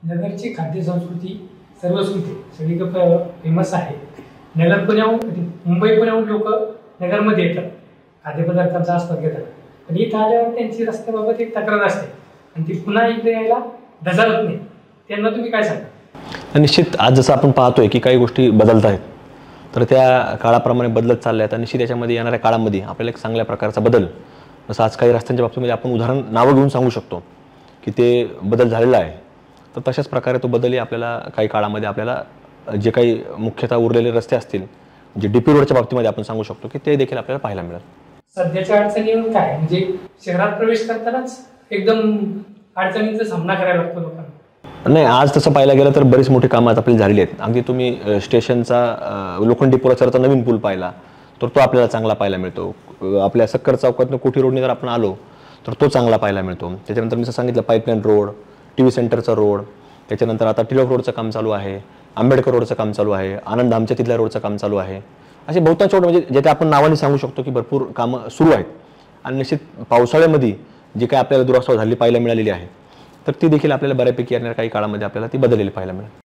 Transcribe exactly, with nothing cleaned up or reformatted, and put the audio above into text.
नगरची खाद्य संस्कृती सर्वस्कृती सगळीकडे फेमस आहे. नगर पुण्याहून मुंबई पुण्याहून लोक नगरमध्ये येतात खाद्यपदार्थांचा आस्वाद घेतात, पण इथं आल्यावर त्यांची रस्त्याबाबत एक तक्रार असते आणि ती पुन्हा इकडे यायला धजावत नाही. त्यांना तुम्ही काय सांगा? निश्चित आज जसं आपण पाहतोय की काही गोष्टी बदलत आहेत, तर त्या काळाप्रमाणे बदलत चालल्या आहेत. निश्चित याच्यामध्ये येणाऱ्या काळामध्ये आपल्याला एक चांगल्या प्रकारचा बदल, जसं आज काही रस्त्यांच्या बाबतीमध्ये आपण उदाहरण नावं घेऊन सांगू शकतो की ते बदल झालेला आहे, तर तशाच प्रकारे तो बदलही आपल्याला काही काळामध्ये आपल्याला जे काही मुख्यतः उरलेले रस्ते असतील, जे डी पी रोडच्या बाबतीमध्ये आपण सांगू शकतो की ते देखील आपल्याला पाहायला मिळेल. सध्याच्या अडचणी येऊन काय म्हणजे शहरात प्रवेश करतानाच एकदम अडचणींचा सामना करायला लागतो लोकांना. नाही, आज तसं पाहायला गेलं तर बरीच मोठी कामं आज आपली झालेली आहेत. अगदी तुम्ही स्टेशनचा लोखंडी पुलाचा नवीन पूल पाहिला तर तो आपल्याला चांगला पाहायला मिळतो. आपल्या सक्कर चौकातून कोठी रोडने जर आपण आलो तर तो चांगला पाहायला मिळतो. त्याच्यानंतर मी सांगितलं पाईपलाईन रोड, टी व्ही सेंटरचा रोड, त्याच्यानंतर आता टिळक रोडचं काम चालू आहे, आंबेडकर रोडचं काम चालू आहे, आनंद आमच्या तिथल्या रोडचं काम चालू आहे. असे बहुतांश रोड म्हणजे जे ते आपण नावाने सांगू शकतो की भरपूर कामं सुरू आहेत. आणि निश्चित पावसाळ्यामध्ये जी काही आपल्याला दुरावस्था झाली पाहायला मिळालेली आहे, तर ती देखील आपल्याला बऱ्यापैकी येणाऱ्या काही काळामध्ये आपल्याला ती बदललेली पाहायला मिळेल.